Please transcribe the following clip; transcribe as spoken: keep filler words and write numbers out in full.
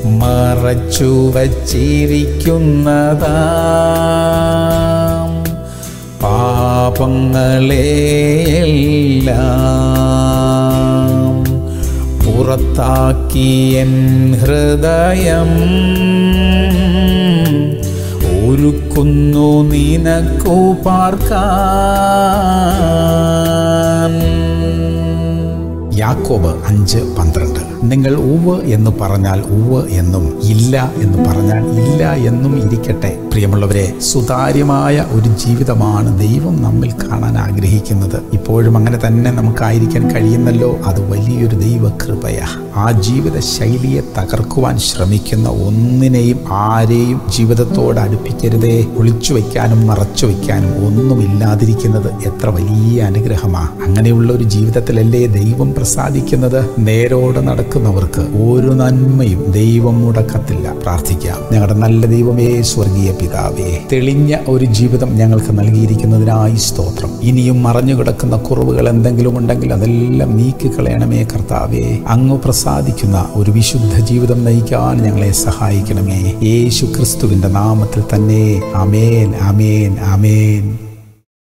മറച്ചു വച്ചിരിക്കുന്നതാം പാപങ്ങളെയെല്ലാം പുറത്താക്കി എൻ ഹൃദയം ഒരുക്കുന്നു നിനക്കു പാർക്കാൻ. യാക്കോബ് അഞ്ച് പന്ത്രണ്ട്. നിങ്ങൾ ഉവ്വ് എന്ന് പറഞ്ഞാൽ ഉവ്വ് എന്നും ഇല്ല എന്ന് പറഞ്ഞാൽ ഇല്ല എന്നും ഇരിക്കട്ടെ. പ്രിയമുള്ളവരെ, സുതാര്യമായ ഒരു ജീവിതമാണ് ദൈവം നമ്മിൽ കാണാൻ ആഗ്രഹിക്കുന്നത്. ഇപ്പോഴും അങ്ങനെ തന്നെ നമുക്കായിരിക്കാൻ കഴിയുന്നല്ലോ. അത് വലിയൊരു ദൈവകൃപയാ. ആ ജീവിത ശൈലിയെ തകർക്കുവാൻ ശ്രമിക്കുന്ന ഒന്നിനെയും ആരെയും ജീവിതത്തോട് അടുപ്പിക്കരുതേ. ഒളിച്ചു വയ്ക്കാനും മറച്ചു വയ്ക്കാനും ഒന്നുമില്ലാതിരിക്കുന്നത് എത്ര വലിയ അനുഗ്രഹമാ. അങ്ങനെയുള്ള ഒരു ജീവിതത്തിലല്ലേ ദൈവം പ്രസാദിക്കുന്നത്. നേരോടെ നടക്കുന്നവർക്ക് ഒരു നന്മയും ദൈവം മുടക്കത്തില്ല. പ്രാർത്ഥിക്കാം. ഞങ്ങളുടെ നല്ല ദൈവമേ, സ്വർഗീയ പിതാവേ, തെളിഞ്ഞ ഒരു ജീവിതം ഞങ്ങൾക്ക് നൽകിയിരിക്കുന്നതിനായി സ്തോത്രം. ഇനിയും മറഞ്ഞു കിടക്കുന്ന കുറവുകൾ എന്തെങ്കിലും ഉണ്ടെങ്കിൽ അതെല്ലാം നീക്കിക്കളയണമേ കർത്താവേ. അങ്ങ് പ്രസാദിക്കുന്ന ഒരു വിശുദ്ധ ജീവിതം നയിക്കാൻ ഞങ്ങളെ സഹായിക്കണമേ. യേശു ക്രിസ്തുവിന്റെ നാമത്തിൽ തന്നെ. ആമേൻ, ആമേൻ, ആമേൻ.